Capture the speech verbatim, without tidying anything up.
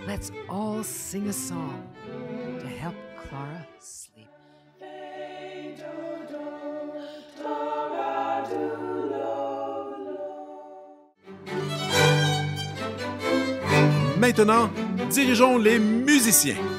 let's all sing a song to help Clara sleep. Maintenant, dirigeons les musiciens.